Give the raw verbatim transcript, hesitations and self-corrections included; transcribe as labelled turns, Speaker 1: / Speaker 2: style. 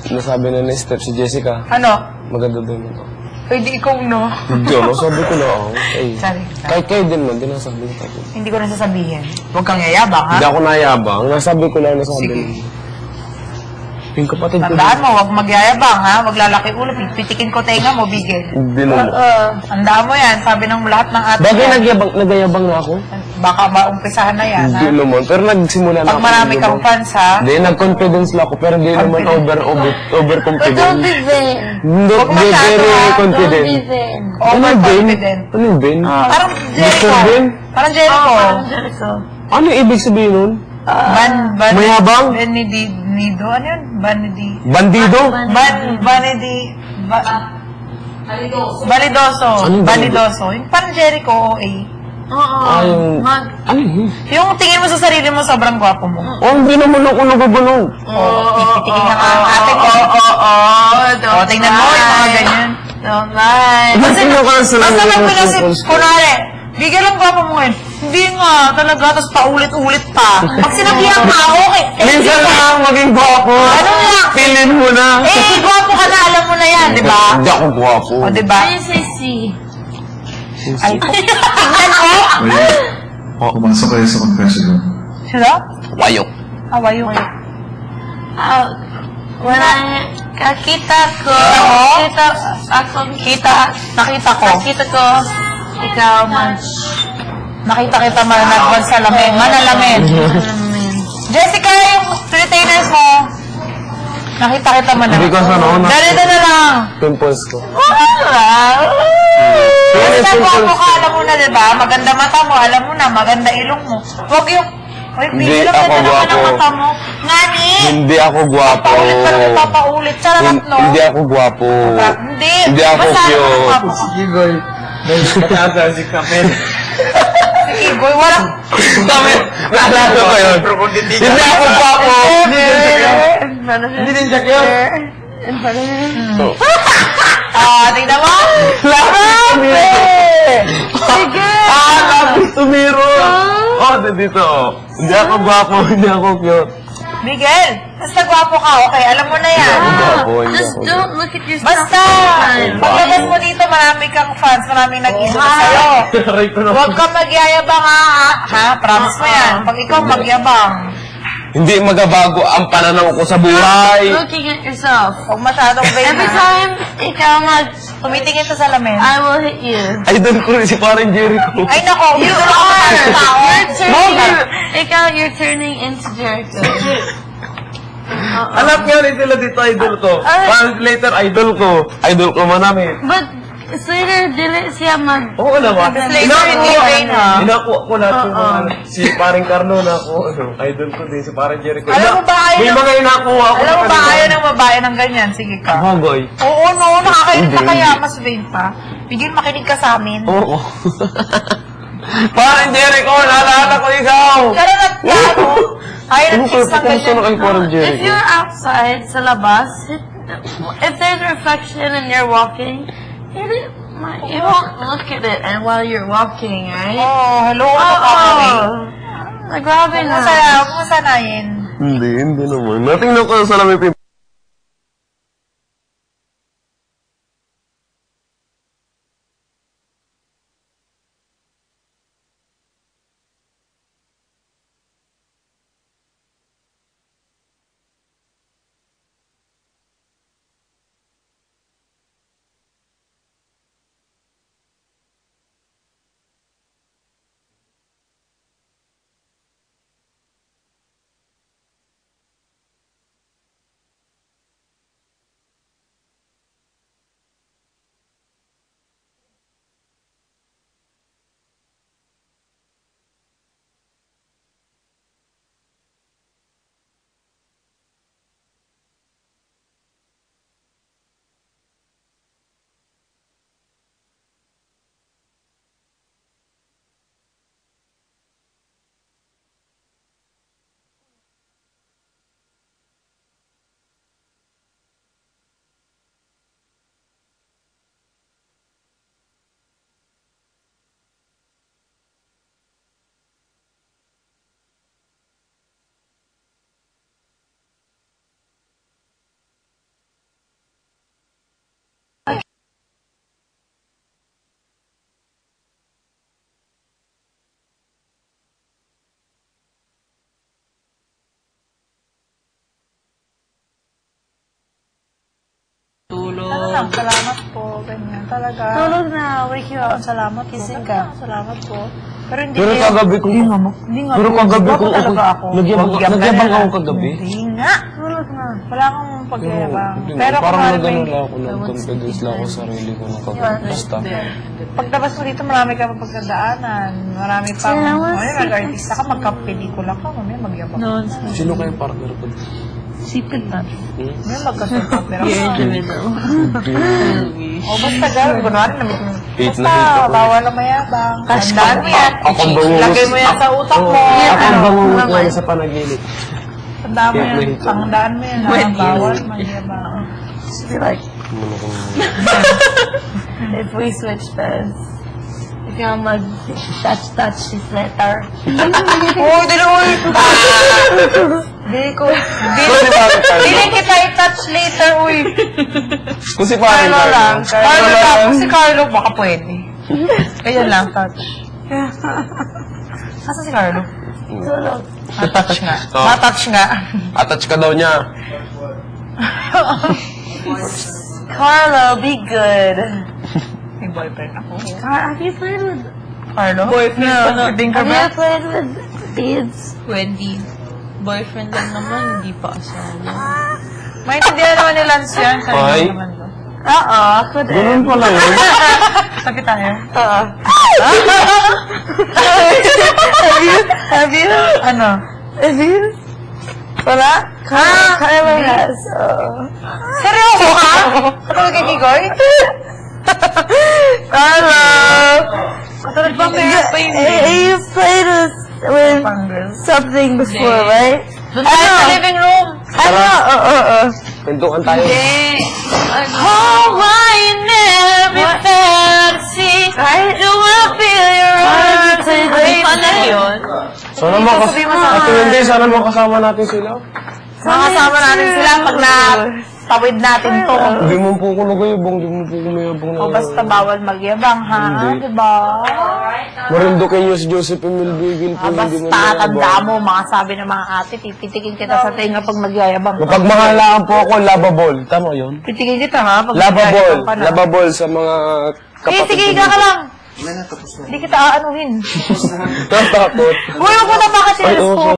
Speaker 1: nasabi na ni Steph si Jessica.
Speaker 2: Ano?
Speaker 1: Maganda daw nito.
Speaker 2: Pwede ikaw, no?
Speaker 1: Hindi, ano, sabi ko na ako. Ay,
Speaker 2: Sorry.
Speaker 1: kahit kayo din man, din nasabi ko.
Speaker 2: Hindi ko na sasabihin. Huwag kang yayabang, ha?
Speaker 1: Hindi ako nayabang. Nasabi ko lang nasabi.
Speaker 2: Sige.
Speaker 1: Yung kapatid ko.
Speaker 2: Tandaan mo, huwag magyayabang, ha? Huwag lalaki ulo. Pitikin ko tenga mo, bigel.
Speaker 1: Hindi naman.
Speaker 2: Uh, tandaan mo yan. Sabi ng lahat ng atin.
Speaker 1: Bagay nagyabang, nagyayabang na ako?
Speaker 2: Baka maumpisahan na yan, ha?
Speaker 1: Hindi naman. Pero nagsimula na
Speaker 2: Pag marami kang fans, ha?
Speaker 1: Hindi, nag-confidence lang ako. Pero hindi naman over, over, overconfident.
Speaker 3: Don't be vain.
Speaker 1: Hindi,
Speaker 2: Huwag masyado,
Speaker 1: very
Speaker 2: ha?
Speaker 1: confident.
Speaker 3: Don't be vain.
Speaker 2: Overconfident.
Speaker 1: Ano yung Ben?
Speaker 2: Parang Jericho.
Speaker 1: Mister Ben?
Speaker 2: Parang Jericho.
Speaker 3: Parang Jericho.
Speaker 1: Ano yung ibig sabihin nun?
Speaker 2: Ban, ban,
Speaker 1: Mayabang?
Speaker 2: Benedi, Nido, ano yun? Banidi.
Speaker 1: Bandido?
Speaker 2: Ban, Banidi, ba, Balidoso. Balidoso.
Speaker 1: Anong
Speaker 2: Balidoso. Yung parang Jericho, O A.
Speaker 3: Oo.
Speaker 1: Ay,
Speaker 3: Mag...
Speaker 1: ano yun?
Speaker 2: Yung tingin mo sa sarili mo, sobrang gwapo mo.
Speaker 1: Oh, hindi naman ako nagugulong.
Speaker 2: Oo. Tipitigin na ka ang ate ko.
Speaker 3: Oo, oo.
Speaker 2: O, tingnan mo, yung mga ganyan.
Speaker 3: Don't lie.
Speaker 1: Basta
Speaker 2: Basta lang pinasip, kunwari, bigyan lang gwapo mo ngayon. Hindi nga, talaga, tapos paulit-ulit pa. Pag sinabihan ka, okay. Eh,
Speaker 1: Minsan lang maging gwapo.
Speaker 2: Ano nga?
Speaker 1: Pilin mo na.
Speaker 2: Eh, gwapo ka na, alam mo na yan, di ba?
Speaker 1: Hindi ako gwapo.
Speaker 2: O, di ba?
Speaker 3: Why you say C?
Speaker 2: Ay, tingnan mo.
Speaker 4: Wait, pumasok kayo sa confession room.
Speaker 2: Sino?
Speaker 1: Wayok.
Speaker 2: Ah, wayo.
Speaker 3: Uh, when I... Kakita ko...
Speaker 2: Ako?
Speaker 3: Kita ako...
Speaker 2: Kita, nakita ko.
Speaker 3: Nakita ko... Ikaw man...
Speaker 2: Nakita kita mananagwan sa lamin. Manalamin. Jessica, yung retainers mo. Nakita kita mananagwan.
Speaker 1: Because ano, na-
Speaker 2: Ganito na lang.
Speaker 1: Pimples ko.
Speaker 2: Basta gwapo ka, alam mo na, diba? Maganda mata mo, alam mo na, maganda ilong mo. Huwag yung... Huwag
Speaker 1: Hindi
Speaker 2: bigyan
Speaker 1: ako
Speaker 2: naman
Speaker 1: gwapo.
Speaker 2: ng mata mo. Ngani!
Speaker 1: Hindi ako gwapo.
Speaker 2: Papaulit ka lang, papaulit. Charot, no?
Speaker 1: Hindi ako gwapo.
Speaker 2: Hindi.
Speaker 1: Hindi ako
Speaker 2: Basta alam mo
Speaker 1: cute.
Speaker 2: gwapo ka.
Speaker 5: Gigoy. Nagkakasa si Kamel.
Speaker 2: Sige, boy, walang...
Speaker 1: Dami. Naalala ko yun. Hindi ako gwapo.
Speaker 5: Hindi din siya kayo.
Speaker 2: Ah, tingnan mo.
Speaker 1: Lapis!
Speaker 2: Sige.
Speaker 1: Ah, lapis tumiro. Oh, dito. Hindi ako gwapo. Hindi ako cute.
Speaker 2: Miguel, basta gwapo ka, okay? Alam mo na yan.
Speaker 1: Hindi ako. Hindi
Speaker 3: Just
Speaker 1: ako.
Speaker 3: don't look at yourself.
Speaker 2: Basta, paglabas mo dito, marami kang fans, maraming nag-iso sa'yo.
Speaker 5: Aray ko na.
Speaker 2: Huwag kang magyayabang, ha? Ha? Promise mo yan. Pag ikaw magyabang,
Speaker 1: Hindi magabago ang pananaw ko sa buhay.
Speaker 3: Looking at yourself.
Speaker 2: huwag masyadong vain,
Speaker 3: Every
Speaker 2: ha?
Speaker 3: time ikaw mag...
Speaker 2: Tumitingin sa salamin.
Speaker 3: I will hit you.
Speaker 1: Idol ko rin si parang Jericho.
Speaker 2: Ay, nako, you are! Tao.
Speaker 3: You're turning... Ikaw, you're turning into Jericho.
Speaker 1: Alam nga rin sila dito, idol ko.
Speaker 3: Ay.
Speaker 1: Parang later, idol ko. Idol ko manami.
Speaker 3: But later, dili siya mag...
Speaker 1: Oo naman.
Speaker 2: Tapos later, hindi vain, ha?
Speaker 1: Inakuha ko lahat yung
Speaker 3: Oo.
Speaker 1: mga, si paring Carlo na ako, ano, idol ko din, si parang Jericho.
Speaker 2: Alam mo ba, ayaw
Speaker 1: May
Speaker 2: ng-
Speaker 1: mga inakuha ako.
Speaker 2: Alam mo
Speaker 1: sa
Speaker 2: ba,
Speaker 1: kanila.
Speaker 2: ayaw ng babae ng ganyan? Sige ka.
Speaker 1: Hagoy.
Speaker 2: Oo, no, nakakainis ka
Speaker 1: Hindi.
Speaker 2: kaya, mas vain pa. Bigyan makinig ka sa amin.
Speaker 1: Oo. Parang Jericho, naalala ko ikaw.
Speaker 2: Karanat ka, no? Ayaw
Speaker 1: Ano
Speaker 2: ng
Speaker 1: ka,
Speaker 2: kiss ng
Speaker 1: kamusta na
Speaker 2: ganyan.
Speaker 1: kay parang
Speaker 3: If
Speaker 1: Jericho?
Speaker 3: you're outside sa labas, if there's reflection and you're walking, you don't- you won't look at it and while you're walking, right?
Speaker 2: Oh, hello, ano
Speaker 3: Oo.
Speaker 2: ka kami?
Speaker 3: Like, grabe
Speaker 2: Huwag
Speaker 3: na.
Speaker 2: mo sana, huwag mo sanayin.
Speaker 1: Hindi, hindi naman. Natingnan ko sa salamin
Speaker 2: Ano lang, salamat po. Ganyan, talaga.
Speaker 3: Tulog na. Wake you up.
Speaker 2: Salamat po.
Speaker 3: Kising
Speaker 2: Talaga,
Speaker 3: ka.
Speaker 2: salamat po. Pero hindi
Speaker 1: Pero
Speaker 2: kayo-
Speaker 1: kagabi ko,
Speaker 2: Hindi nga mo. Hindi nga.
Speaker 1: pero
Speaker 2: po.
Speaker 1: kagabi ko,
Speaker 2: Gwapo talaga ako.
Speaker 1: nagyabang
Speaker 2: Magyabang
Speaker 1: nagyabang
Speaker 2: ka
Speaker 1: ako
Speaker 2: na.
Speaker 1: kagabi.
Speaker 2: Hindi nga.
Speaker 3: Tulog na.
Speaker 2: Wala akong pagyayabang.
Speaker 1: Hindi,
Speaker 2: Pero kung
Speaker 1: parang
Speaker 2: ano
Speaker 1: nagano
Speaker 2: may...
Speaker 1: lang ako, nag-confidence lang ako sa sarili ko na kagabi. Basta.
Speaker 2: Pagtabas mo dito, marami ka pa pagkadaanan. Marami pang...
Speaker 3: Salamat.
Speaker 2: Mamaya mag-artista ka, magka-pelikula ka. Mamaya magyabang ka.
Speaker 3: No,
Speaker 1: Sino kayo partner ko?
Speaker 3: secret na.
Speaker 2: Mamaya magka-opera
Speaker 3: You're in
Speaker 2: ka.
Speaker 3: the middle.
Speaker 2: O basta gano'n, kunwari na may...
Speaker 1: Eight
Speaker 2: Basta,
Speaker 1: na hit ako.
Speaker 2: bawal na mayabang. Tandaan mo yan.
Speaker 1: Akong bangungot.
Speaker 2: Lagay mo yan sa utak mo.
Speaker 1: Akong
Speaker 2: Ano,
Speaker 1: bangungot
Speaker 3: naman.
Speaker 1: lang sa panaginip.
Speaker 2: Tandaan mo
Speaker 1: Kaya
Speaker 2: yan.
Speaker 1: nahito.
Speaker 2: Tandaan mo yan.
Speaker 3: When
Speaker 2: ha?
Speaker 3: you-
Speaker 2: Bawal mayabang.
Speaker 3: Just be like,
Speaker 1: Ano kung...
Speaker 3: if we switch beds, if you're mag touch touch this letter.
Speaker 2: Uy, dali, uy! Di ko... Di,
Speaker 1: Kasi bakit tayo?
Speaker 2: Dili kita i-touch later, uy.
Speaker 1: Kung si parang
Speaker 2: Carlo lang. Carlo lang.
Speaker 1: lang.
Speaker 2: Si Carlo, baka pwede. Kaya lang, touch. Nasaan si Carlo?
Speaker 3: Tulog.
Speaker 2: Ma-touch nga.
Speaker 1: Oh.
Speaker 2: Ma-touch nga.
Speaker 1: Attach ka daw niya.
Speaker 3: Carlo, be good.
Speaker 2: May boyfriend ako.
Speaker 3: Car have you played with?
Speaker 2: Carlo? Boyfriend no, no. Dinker
Speaker 3: Have
Speaker 2: ba?
Speaker 3: you played with beads?
Speaker 6: Wendy. Boyfriend lang naman, hindi pa asawa.
Speaker 2: Maintindihan naman ni Lance yan. Kaya
Speaker 1: Ay.
Speaker 2: naman ko.
Speaker 3: Oo, ako din.
Speaker 1: Ganun pala yun.
Speaker 2: Sabi tayo.
Speaker 3: Oo. Have you? Have you?
Speaker 2: Ano?
Speaker 3: Have you? Wala? Carlo, Carlo has. Oo.
Speaker 2: Seryoso ka? Katulad kay Kigoy?
Speaker 3: Carlo!
Speaker 2: Katulad ba may
Speaker 3: You, eh, you played with, with
Speaker 2: Panggil.
Speaker 3: something before, right?
Speaker 2: Doon tayo sa living room.
Speaker 3: Ano? Oo, oo, oo.
Speaker 1: Pintuan tayo.
Speaker 6: Oh, why in every fantasy do I feel your arms? Ay, paano yun?
Speaker 1: Sana makas... Ate Wendy, sana makasama natin sila.
Speaker 2: Makasama natin sila pag na-tawid natin to.
Speaker 1: Hindi mo po ko nagayabang, hindi mo po ko mayabang na...
Speaker 2: O basta bawal magyabang, ha?
Speaker 1: Hindi.
Speaker 2: Diba?
Speaker 1: Marindo kayo si Joseph Emil Bigil po,
Speaker 2: Ah,
Speaker 1: hindi mo
Speaker 2: basta tanda
Speaker 1: mayabang.
Speaker 2: mo, mga sabi ng mga ate, titikin kita sa tinga pag magyayabang.
Speaker 1: Kapag mahalaan po ako, lababol. Tama yun?
Speaker 2: Titikin kita, ha? Pag
Speaker 1: Lababol.
Speaker 2: magyayabang ka na.
Speaker 1: Lababol sa mga
Speaker 2: Eh,
Speaker 1: kapatid.
Speaker 2: sige, ika ka lang. Hindi kita aanuhin.
Speaker 1: Tapos.
Speaker 2: Uy, huwag mo na baka
Speaker 1: Ay, oo,
Speaker 2: sinusko.